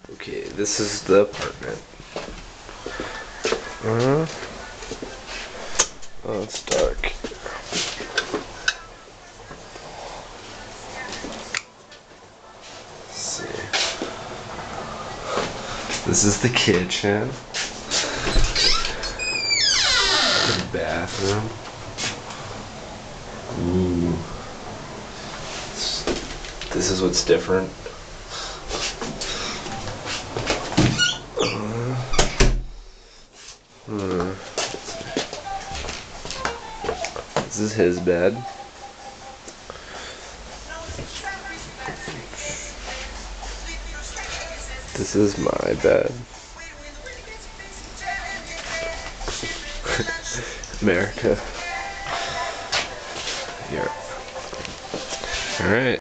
Okay, this is the apartment. Oh, it's dark. Let's see. This is the kitchen. The bathroom. Ooh. This is what's different. This is his bed. This is my bed. America. Here. Alright.